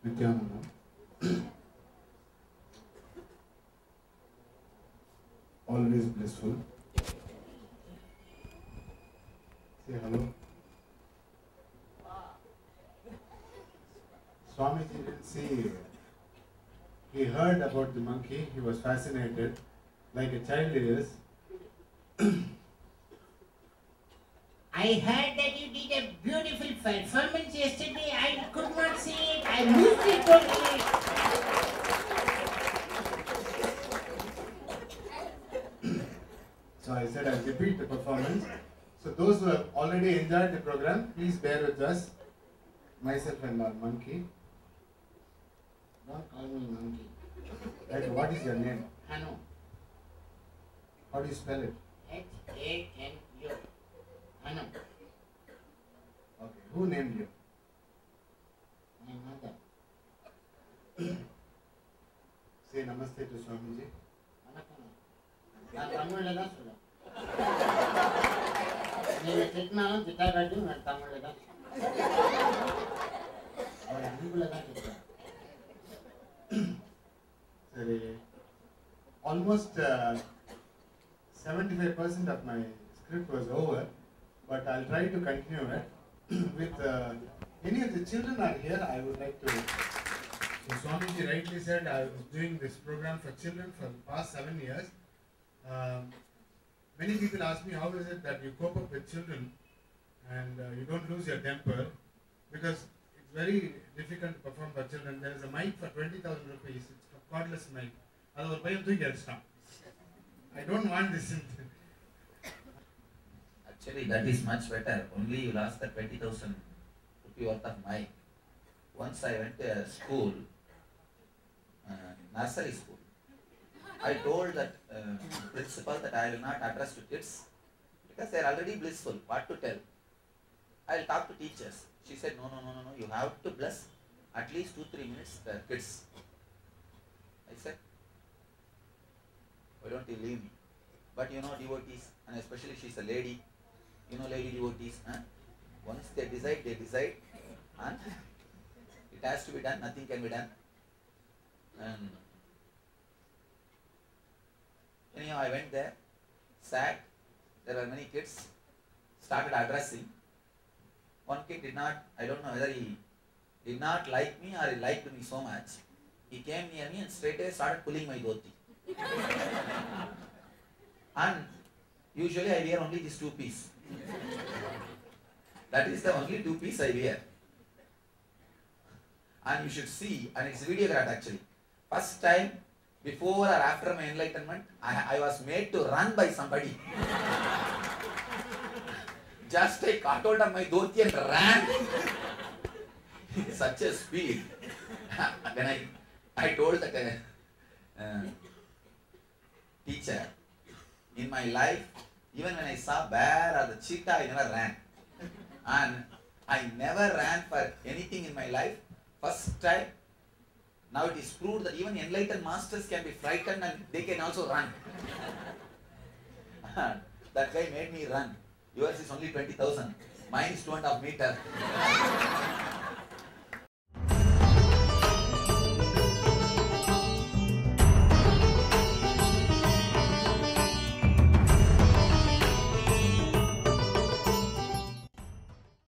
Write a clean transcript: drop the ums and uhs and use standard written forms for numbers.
Nityananda. Always blissful. Say hello. Swamiji didn't see. He heard about the monkey. He was fascinated, like a child is. I heard that you did a beautiful performance yesterday. I could not see it. I missed it totally. So I said I'll repeat the performance. So those who have already enjoyed the program, please bear with us. Myself and our monkey. Don't call me monkey. Like, what is your name? Hanu. How do you spell it? Hanu. Hanu. Okay. Who named you? My mother. Say namaste to Swamiji. நான் தமிழில் தான் சொல்லுவேன். நீங்கள் திட்டினாலும் திட்டாக்காட்டியும் நான் தமிழில் தான் அவர் அன்புல தான் திட்டுவேன். Sorry. Almost 75% of my script was over, but I'll try to continue it. With any of the children are here, I would like to. So Swamiji rightly said I was doing this program for children for the past 7 years. Many people ask me how is it that you cope up with children and you don't lose your temper, because it's very difficult to perform for children. There is a mic for 20,000 rupees. It's a cordless mic. I don't want this. Actually, that is much better. Only you lost the 20,000 rupee worth of mic. Once I went to a school, nursery school. I told that principal that I will not address to kids because they are already blissful. What to tell? I will talk to teachers. She said, no. You have to bless at least 2-3 minutes the kids. I said, why don't you leave me? But you know, devotees, and especially she's a lady. You know, lady devotees. Once they decide, and it has to be done. Nothing can be done. And anyhow, I went there, sat, there were many kids, started addressing. One kid did not, I don't know whether he did not like me or he liked me so much. He came near me and straight away started pulling my dhoti. And usually I wear only this 2-piece. That is the only 2-piece I wear. And you should see, and it's videographed actually. First time, before or after my enlightenment, I was made to run by somebody. Just I caught hold of my dhoti and ran. Such a speed. Then I told that teacher, in my life, even when I saw bear or the cheetah, I never ran. And I never ran for anything in my life. First time, now it is proved that even enlightened masters can be frightened and they can also run. That guy made me run. Yours is only 20,000. Mine is 2.5 meters.